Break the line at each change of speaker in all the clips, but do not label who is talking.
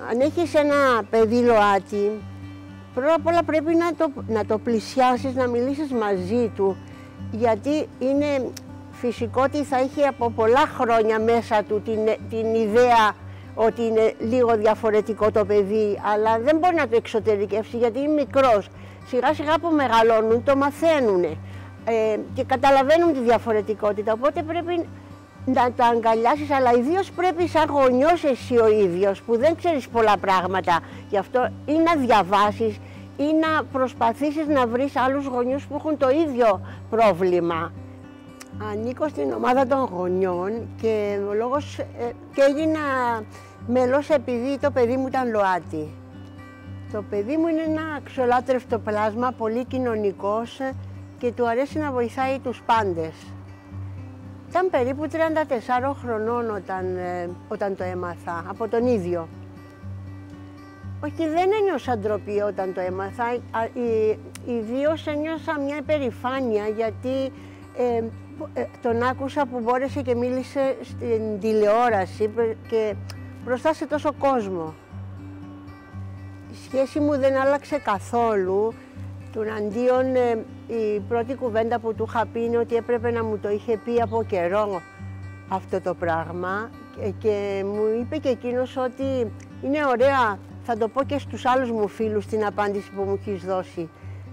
Αν έχεις ένα παιδί ΛΟΑΤΚΙ, πρώτα απ' όλα πρέπει να το πλησιάσεις, να μιλήσεις μαζί του, γιατί είναι φυσικό ότι θα έχει από πολλά χρόνια μέσα του την ιδέα ότι είναι λίγο διαφορετικό το παιδί, αλλά δεν μπορεί να το εξωτερικεύσει γιατί είναι μικρός. Σιγά σιγά που μεγαλώνουν το μαθαίνουν και καταλαβαίνουν τη διαφορετικότητα, οπότε πρέπει να το αγκαλιάσεις, αλλά ιδίως πρέπει σαν γονιός εσύ ο ίδιος που δεν ξέρεις πολλά πράγματα γι' αυτό, ή να διαβάσεις ή να προσπαθήσεις να βρεις άλλους γονιούς που έχουν το ίδιο πρόβλημα. Ανήκω στην ομάδα των γονιών και ο λόγος και έγινα μέλος επειδή το παιδί μου ήταν ΛΟΑΤΚΙ. Το παιδί μου είναι ένα αξιολάτρευτο πλάσμα, πολύ κοινωνικός και του αρέσει να βοηθάει τους πάντες. Ήταν περίπου 34 χρονών όταν το έμαθα, από τον ίδιο. Όχι, δεν ένιωσα ντροπή όταν το έμαθα, ιδίως ένιωσα μια υπερηφάνεια γιατί τον άκουσα που μπόρεσε και μίλησε στην τηλεόραση και μπροστά σε τόσο κόσμο. Η σχέση μου δεν άλλαξε καθόλου. Τουναντίον η πρώτη κουβέντα που του είχα πει είναι ότι έπρεπε να μου το είχε πει από καιρό αυτό το πράγμα και μου είπε και εκείνος ότι είναι ωραία, θα το πω και στους άλλους μου φίλους την απάντηση που μου έχεις δώσει.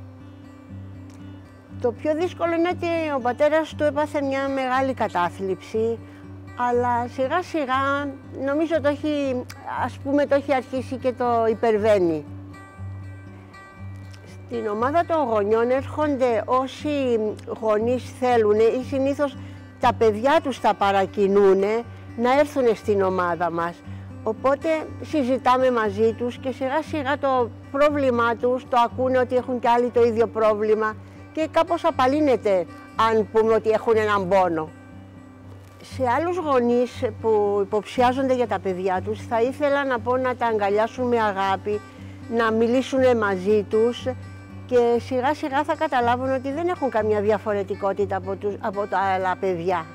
Το πιο δύσκολο είναι ότι ο πατέρας του έπαθε μια μεγάλη κατάθλιψη, αλλά σιγά σιγά νομίζω το έχει αρχίσει και το υπερβαίνει. Στην ομάδα των γονιών έρχονται όσοι γονείς θέλουν ή συνήθως τα παιδιά τους τα παρακινούν να έρθουν στην ομάδα μας. Οπότε συζητάμε μαζί τους και σιγά σιγά το πρόβλημά τους το ακούνε ότι έχουν κι άλλοι το ίδιο πρόβλημα και κάπως απαλύνεται αν πούμε ότι έχουν έναν πόνο. Σε άλλους γονείς που υποψιάζονται για τα παιδιά τους θα ήθελα να πω να τα αγκαλιάσουν με αγάπη, να μιλήσουν μαζί τους και σιγά σιγά θα καταλάβουν ότι δεν έχουν καμία διαφορετικότητα από τα άλλα παιδιά.